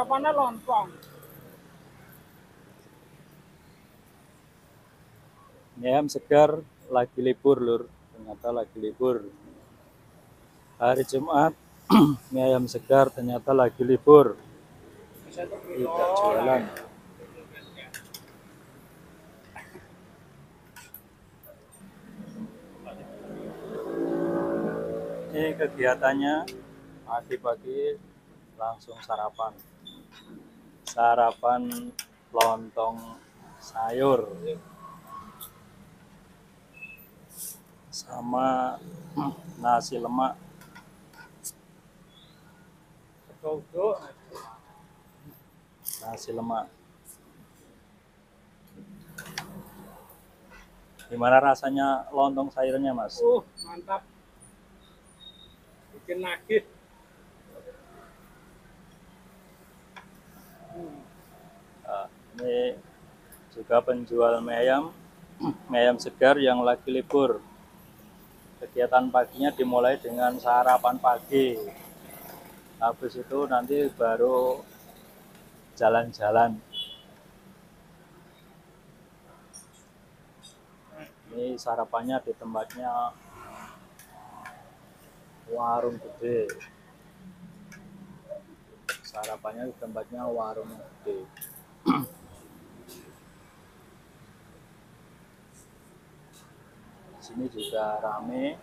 sarapannya lontong. Ayam segar lagi libur lur, ternyata lagi libur. Hari Jumat mie ayam segar ternyata lagi libur, tidak jualan. Ini kegiatannya pagi-pagi langsung sarapan lontong sayur sama nasi lemak. Nasi lemak. Gimana rasanya lontong sayurnya, Mas? Mantap. Bikin nagih. Ini juga penjual mie ayam segar yang lagi libur. Kegiatan paginya dimulai dengan sarapan pagi. Habis itu nanti baru jalan-jalan. Ini sarapannya di tempatnya warung gede. Sarapannya di tempatnya warung gede. Sini juga rame.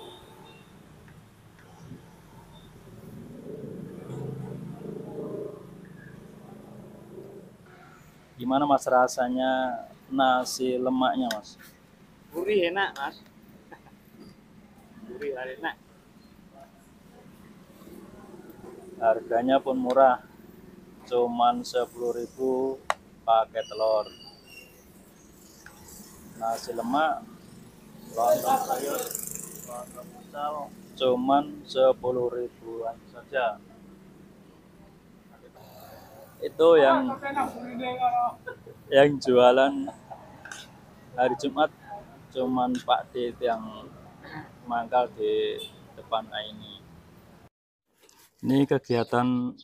Gimana Mas rasanya nasi lemaknya, Mas? Gurih enak, Mas. Gurih enak. Harganya pun murah, cuman 10.000 pakai telur. Nasi lemak, lontong sayur, lontong misal cuman 10.000-an saja. Itu yang jualan hari Jumat cuman Pak D yang mangkal di depan ini. Ini kegiatan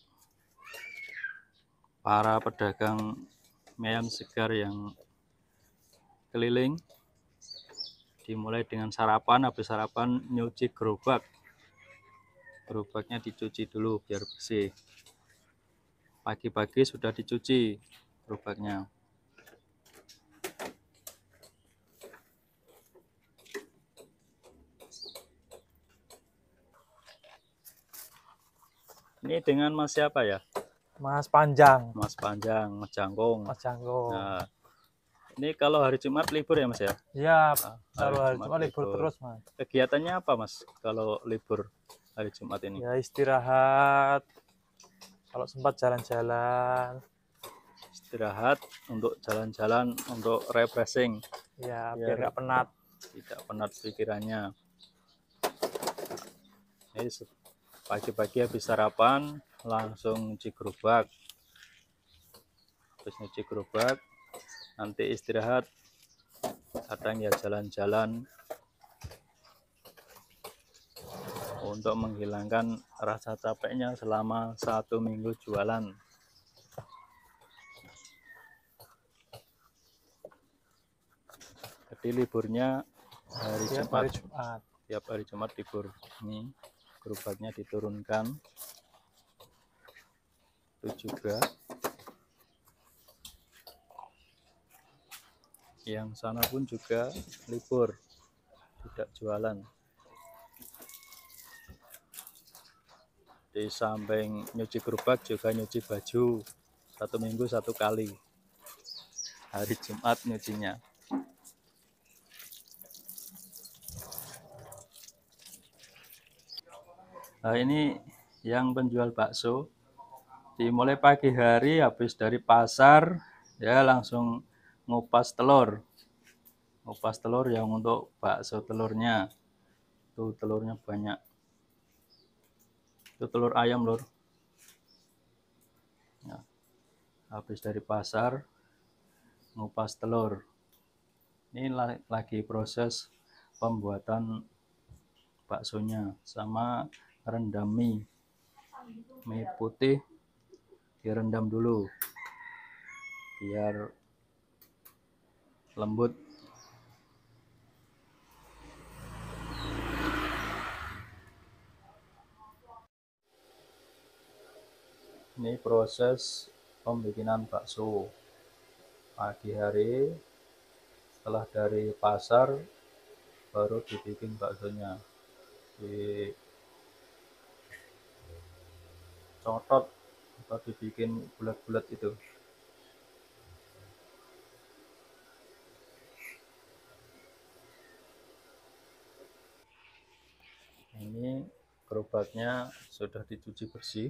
para pedagang mie ayam segar yang keliling. Dimulai dengan sarapan, habis sarapan nyuci gerobak. Gerobaknya dicuci dulu biar bersih. Pagi-pagi sudah dicuci gerobaknya. Ini dengan Mas siapa ya? Mas Panjang. Mas Panjang, Mas Jangkung. Mas Jangkung. Nah, ini kalau hari Jumat libur ya Mas ya? Iya, Hari kalau hari Jumat Jumat libur terus, Mas. Kegiatannya apa Mas kalau libur hari Jumat ini? Ya istirahat. Kalau sempat jalan-jalan. Istirahat untuk jalan-jalan, untuk refreshing. Ya, biar nggak penat. Tidak penat pikirannya. Ini pagi-pagi habis sarapan langsung nyuci gerobak. Habis nyuci gerobak nanti istirahat, kadang ya jalan-jalan untuk menghilangkan rasa capeknya selama 1 minggu jualan. Jadi liburnya hari Jumat. Tiap hari Jumat libur. Ini gerobaknya diturunkan. Itu juga yang sana pun juga libur, tidak jualan. Di samping nyuci gerobak juga nyuci baju, 1 minggu 1 kali. Hari Jumat nyucinya. Nah, ini yang penjual bakso. Dimulai pagi hari, habis dari pasar ya langsung ngupas telur. Ngupas telur yang untuk bakso telurnya. Tuh telurnya banyak. Itu telur ayam lur. Ya. Habis dari pasar ngupas telur. Ini lagi proses pembuatan baksonya sama rendam mie putih direndam dulu biar lembut. Ini proses pembikinan bakso pagi hari. Setelah dari pasar baru dibikin baksonya, dicotot atau dibikin bulat-bulat itu. Ini gerobaknya sudah dicuci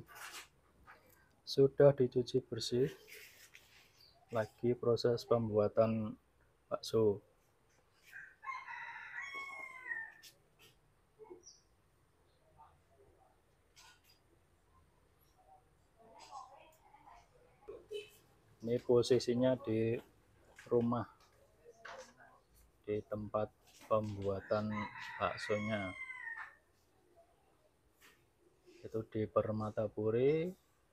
bersih, lagi proses pembuatan bakso. Ini posisinya di rumah, di tempat pembuatan baksonya, itu di Permatapuri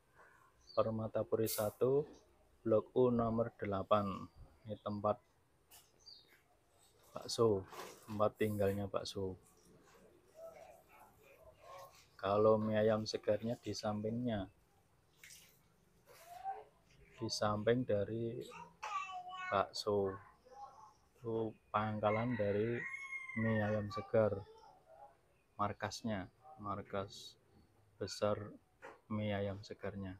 1, Blok U nomor 8. Ini tempat bakso, tempat tinggalnya bakso. Kalau mie ayam segarnya di sampingnya, di samping dari bakso, itu pangkalan dari mie ayam segar, markas besar mie ayam segarnya.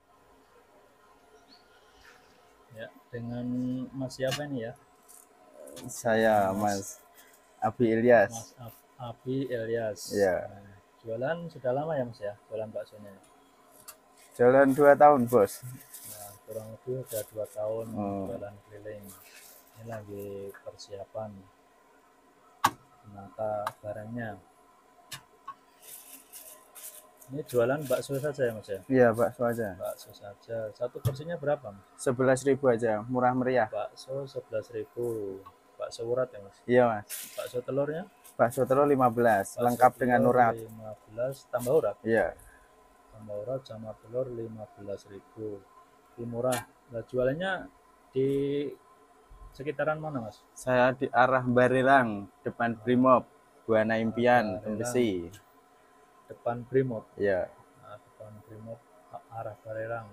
Ya, dengan Mas siapa ini ya? Saya Mas Abi Ilyas. Mas Abi Ilyas. Ya. Nah, jualan sudah lama ya Mas ya, jualan baksonya? Jalan 2 tahun, Bos. Nah, kurang lebih udah 2 tahun jualan keliling. Ini lagi persiapan menata barangnya. Ini jualan bakso saja ya Mas ya? Iya, bakso aja. Bakso saja. Satu porsinya berapa Mas? 11.000 aja, murah meriah. Bakso 11.000. Bakso urat ya Mas? Iya, Mas. Bakso telurnya? Bakso telur 15, Bakso lengkap dengan telur urat. 15 tambah urat? Iya. Tambah urat sama telur 15.000. Lebih murah. Nah, jualannya di sekitaran mana Mas? Saya di arah Barelang, depan Brimob, Buana Impian, Barelang. Tembesi. Depan Brimob. Iya. Nah, depan Brimob arah Barelang.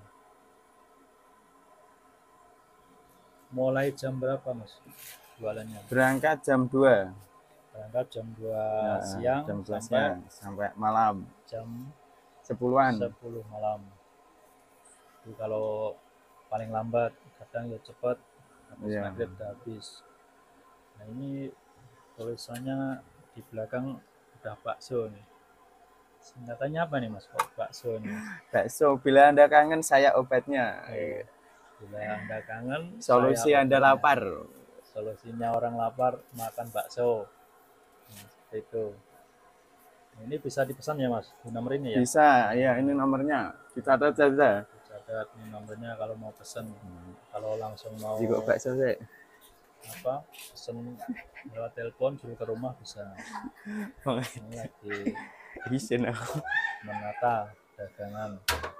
Mulai jam berapa Mas jualannya? Berangkat jam 2. Berangkat jam 2 Nah, siang jam 2 sampai siang sampai malam jam 10-an. 10 malam. Jadi kalau paling lambat, kadang ya cepat, habis Iya. maghrib udah habis. Nah ini tulisannya di belakang udah bakso nih. Singkatannya apa nih Mas? Kok bakso nih Mas? Bakso, bila Anda kangen saya obatnya. Oh, bila Anda kangen, Solusi saya Anda obatnya. lapar. Solusinya orang lapar makan bakso. Nah, seperti itu. Ini bisa dipesan ya Mas, di nomor ini ya? Bisa, ya ini nomornya. Dicatat saja. Dicatat ini nomornya kalau mau pesan. Kalau langsung mau Jika bakso sih. pesen lewat telepon suruh ke rumah bisa. Ini lagi Izin aku. menata dagangan.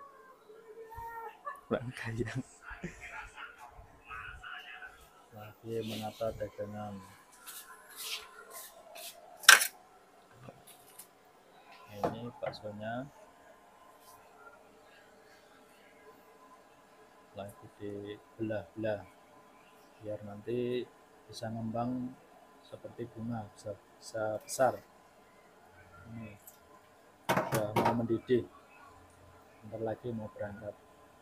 Kurang kaya. Lagi menata dagangan. Ini baksonya lagi dibelah-belah biar nanti bisa ngembang seperti bunga, bisa besar. Ini sudah mau mendidih, bentar lagi mau berangkat.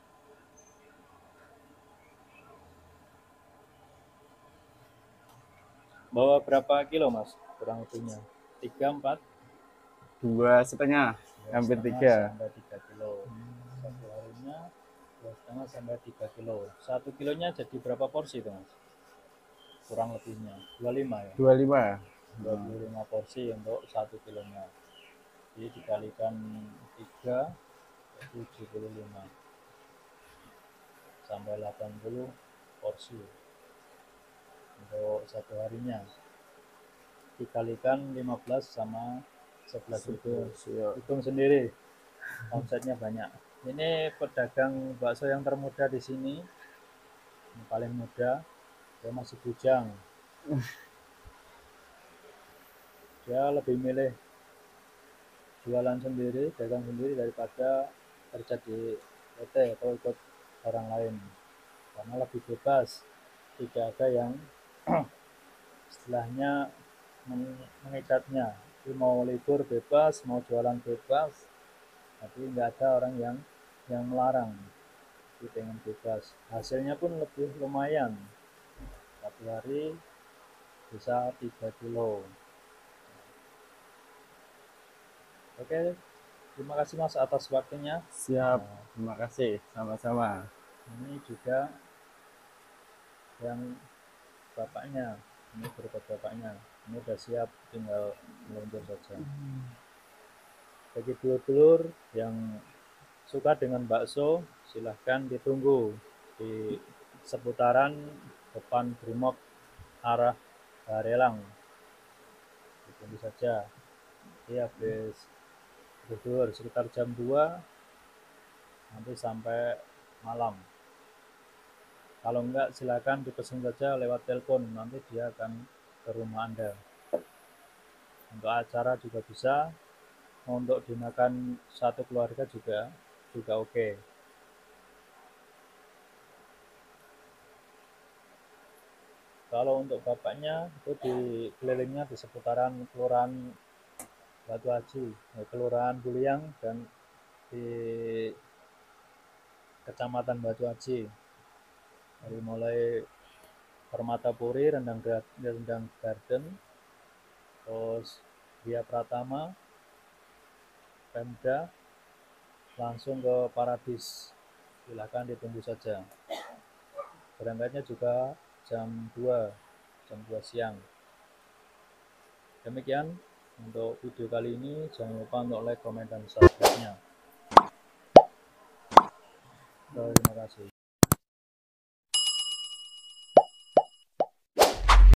Bawa berapa kilo Mas kurang lebihnya? 3, 4? 2,5, hampir 3. Sampai 3 kilo. Satu harinya 2,5 sampai 3 kilo. 1 kilonya jadi berapa porsi itu Mas? Kurang lebihnya 25 ya? 25. 25 porsi untuk 1 kilonya. Jadi dikalikan 3 jadi 75 sampai 80 porsi untuk satu harinya. Dikalikan 15 sama 11.000. Hitung sendiri, omsetnya banyak. Ini pedagang bakso yang termuda di sini, yang paling muda, dia masih bujang. Dia lebih milih jualan sendiri, dagang sendiri daripada kerja di PT atau ikut orang lain, karena lebih bebas, tidak ada yang istilahnya mengikatnya. Jadi mau libur bebas, mau jualan bebas, tapi nggak ada orang yang melarang. Jadi pengen bebas. Hasilnya pun lebih lumayan. Satu hari bisa 3 kilo. Oke, terima kasih Mas atas waktunya. Siap, terima kasih, sama-sama. Ini juga yang bapaknya, ini berkat bapaknya. Ini udah siap, tinggal meluncur saja. Bagi dulur-dulur yang suka dengan bakso, silahkan ditunggu di seputaran depan Brimob arah Barelang. Ditunggu saja. Jadi habis dulur sekitar jam 2 nanti sampai malam. Kalau enggak silakan dipesan saja lewat telepon, nanti dia akan ke rumah Anda. Untuk acara juga bisa, untuk dimakan satu keluarga juga oke. Kalau untuk bapaknya itu di kelilingnya di seputaran Kelurahan Batu Aji, Kelurahan Buliang, dan di Kecamatan Batu Aji. Dari mulai Permatapuri, Rendang Garden, terus Via Pratama, Pemda, langsung ke Paradis. Silakan ditunggu saja. Berangkatnya juga jam 2 siang. Demikian untuk video kali ini. Jangan lupa untuk like, komen, dan subscribe-nya. Terima kasih.